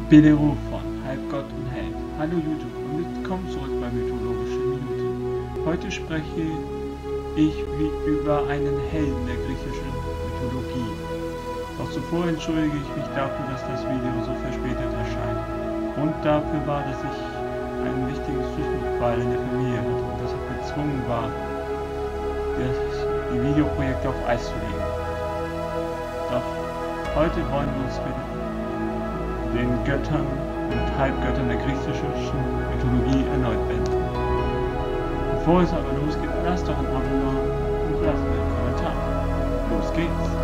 Bellerophon, Halbgott und Held. Hallo YouTube und willkommen zurück bei Mythologische Minute. Heute spreche ich über einen Helden der griechischen Mythologie. Doch zuvor entschuldige ich mich dafür, dass das Video so verspätet erscheint. Grund dafür war, dass ich einen wichtigen Zwischenfall in der Familie hatte und deshalb gezwungen war, die Videoprojekte auf Eis zu legen. Doch heute wollen wir uns mit den Göttern und Halbgöttern der griechischen Mythologie erneut wenden. Bevor es aber losgeht, lasst doch ein Abo und lasst einen Kommentar. Los geht's!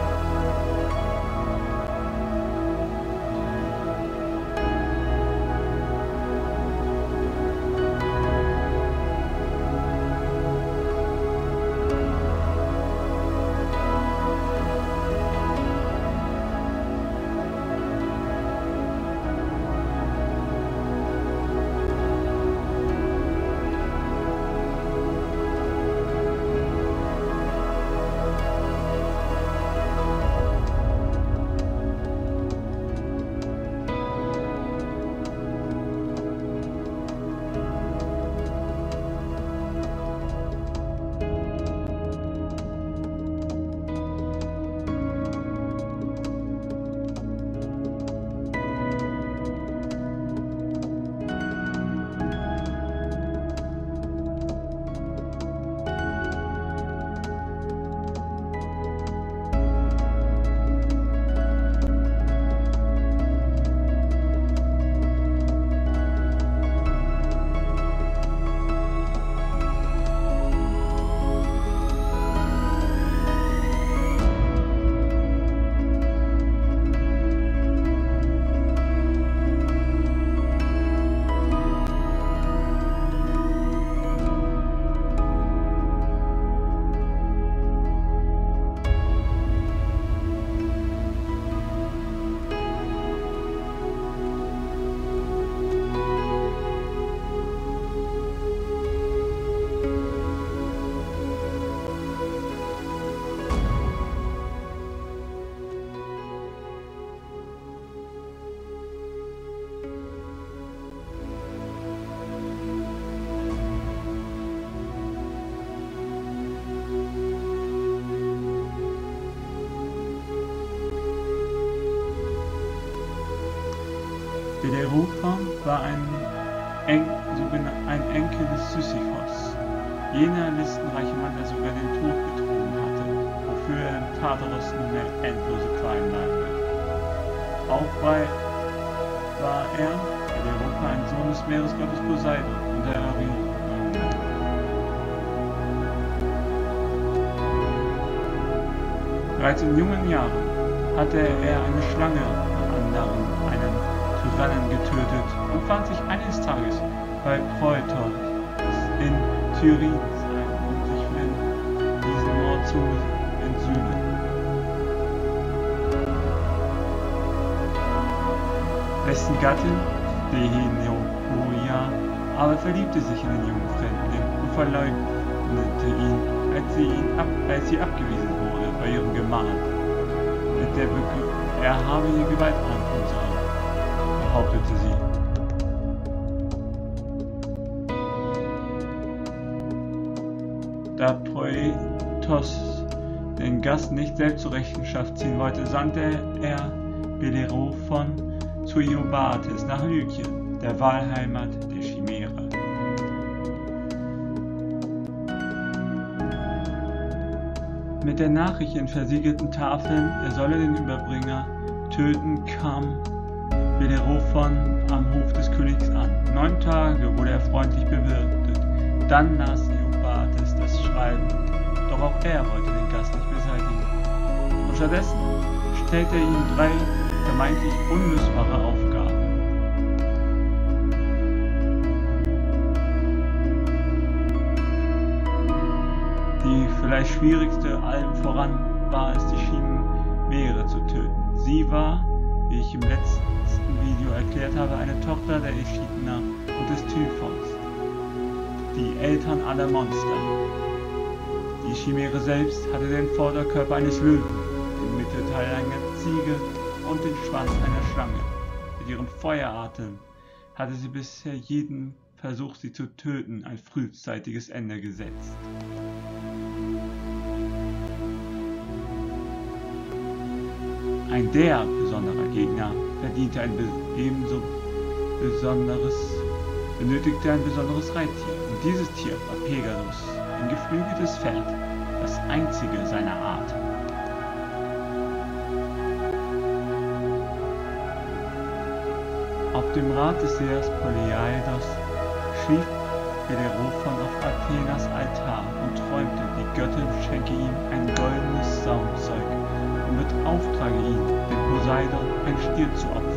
Bellerophon war ein Enkel des Sisyphos, jener listenreiche Mann, der sogar den Tod betrogen hatte, wofür er im Tartarus nunmehr endlose Qualen leidet. Auch war er, Bellerophon, ein Sohn des Meeresgottes Poseidon und der Ariadne. Bereits in jungen Jahren hatte er eine Schlange und einen Tyrannen getötet und fand sich eines Tages bei Preutos in Tyrin ein, um sich für diesen Mord zu entsühnen. Dessen Gattin, Deiphobia, aber verliebte sich in den jungen Fremdling und verleugnete ihn, als sie abgewiesen wurde bei ihrem Gemahl, mit der er habe ihr Gewalt antun sollen, behauptete sie. Da Preutos den Gast nicht selbst zur Rechenschaft ziehen wollte, sandte er Bellerophon zu Iobates nach Lykien, der Wahlheimat der Chimäre. Mit der Nachricht in versiegelten Tafeln, er solle den Überbringer töten, kam Bellerophon am Hof des Königs an. 9 Tage wurde er freundlich bewirtet. Dann las Iobates das Schreiben, doch auch er wollte den Gast nicht beseitigen. Und stattdessen stellte er ihm 3 vermeintlich unlösbare Aufgaben. Die vielleicht schwierigste allem voran war es, die Chimäre zu töten. Sie war, wie ich im letzten Video erklärt habe, eine Tochter der Echidna und des Typhons, die Eltern aller Monster. Die Chimäre selbst hatte den Vorderkörper eines Löwen, den Mittelteil einer Ziege und den Schwanz einer Schlange. Mit ihrem Feueratem hatte sie bisher jeden Versuch, sie zu töten, ein frühzeitiges Ende gesetzt. Ein der besonderer Gegner benötigte ein besonderes Reittier. Und dieses Tier war Pegasus, ein geflügeltes Pferd, das einzige seiner Art. Auf dem Rat des Sehers Polyeidos schlief Bellerophon auf Athenas Altar und träumte, die Göttin schenke ihm ein goldenes Saumzeug und beauftrage ihn, dem Poseidon ein Stier zu opfern.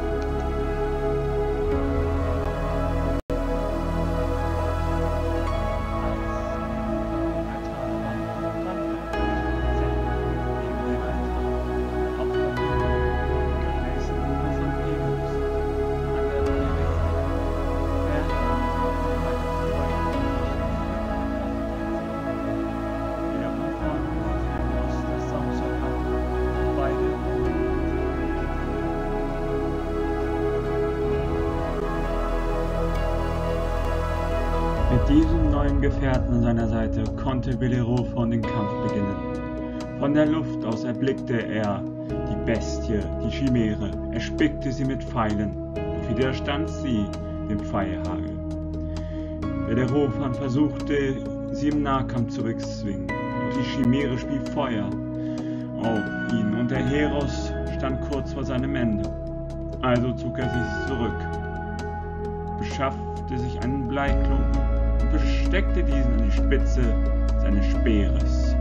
Mit diesem neuen Gefährten an seiner Seite konnte Bellerophon den Kampf beginnen. Von der Luft aus erblickte er die Bestie, die Chimäre, erspickte sie mit Pfeilen und widerstand sie dem Pfeilhagel. Bellerophon versuchte, sie im Nahkampf zu bezwingen, doch die Chimäre spie Feuer auf ihn und der Heros stand kurz vor seinem Ende. Also zog er sich zurück, beschaffte sich einen Bleiklumpen und besteckte diesen an die Spitze seines Speeres.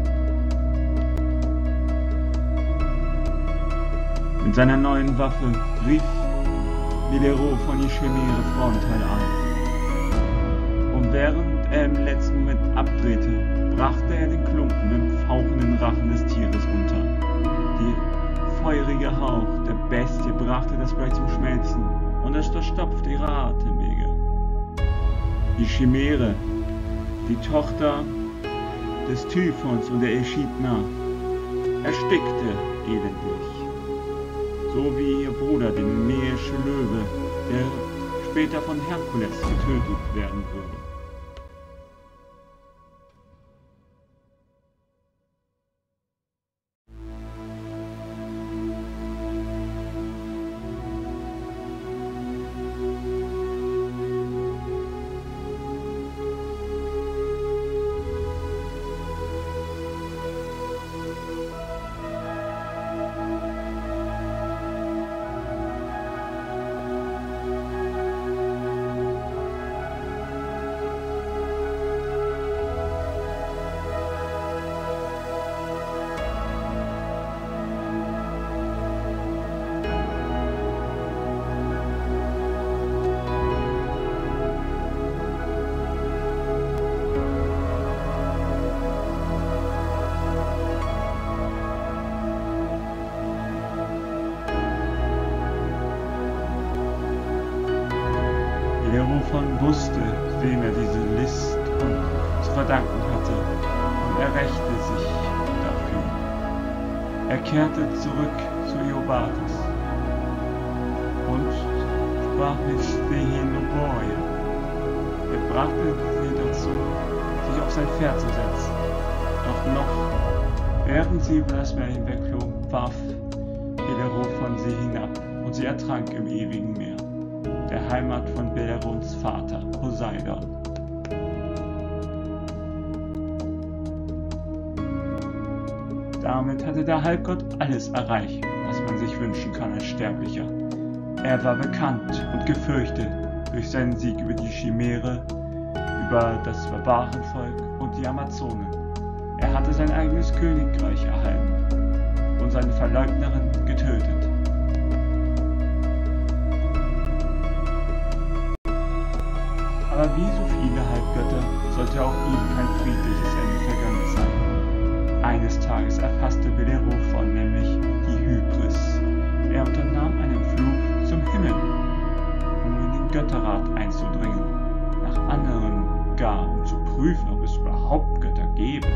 Mit seiner neuen Waffe rief Bellerophon die Chimäre Frontal an. Und während er im letzten Moment abdrehte, brachte er den Klumpen im fauchenden Rachen des Tieres unter. Der feurige Hauch der Bestie brachte das Blei zum Schmelzen und es verstopfte ihre Atemwege. Die Chimäre, die Tochter des Typhons und der Echidna, erstickte elendig, so wie ihr Bruder, der nemäische Löwe, der später von Herkules getötet werden würde. Bellerophon wusste, wem er diese List zu verdanken hatte, und er rächte sich dafür. Er kehrte zurück zu Iobates und sprach mit Stheneboia. Er brachte sie dazu, sich auf sein Pferd zu setzen. Doch noch, während sie über das Meer hinwegflogen, warf Bellerophon sie hinab und sie ertrank im ewigen Meer, der Heimat von Bellerons Vater, Poseidon. Damit hatte der Halbgott alles erreicht, was man sich wünschen kann als Sterblicher. Er war bekannt und gefürchtet durch seinen Sieg über die Chimäre, über das Barbarenvolk und die Amazonen. Er hatte sein eigenes Königreich erhalten und seine Verleugnerin getötet. Aber wie so viele Halbgötter sollte auch ihm kein friedliches Ende vergönnt sein. Eines Tages erfasste Bellerophon nämlich die Hybris. Er unternahm einen Flug zum Himmel, um in den Götterrat einzudringen, nach anderen gar, um zu prüfen, ob es überhaupt Götter gäbe.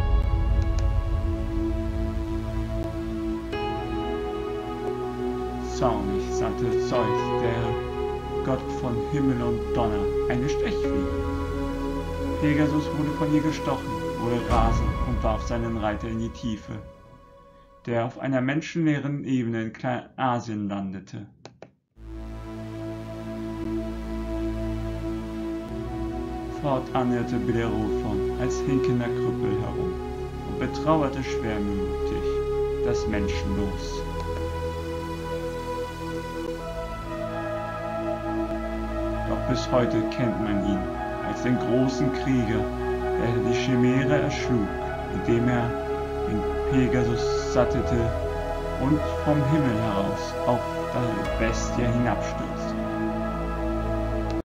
Zornig sandte Zeus, der Gott von Himmel und Donner, eine Stechfliege. Pegasus wurde von ihr gestochen, wurde rasend und warf seinen Reiter in die Tiefe, der auf einer menschenleeren Ebene in Kleinasien landete. Fortan irrte Bellerophon als hinkender Krüppel herum und betrauerte schwermütig das Menschenlos. Doch bis heute kennt man ihn als den großen Krieger, der die Chimäre erschlug, indem er den Pegasus sattete und vom Himmel heraus auf die Bestie hinabstürzte.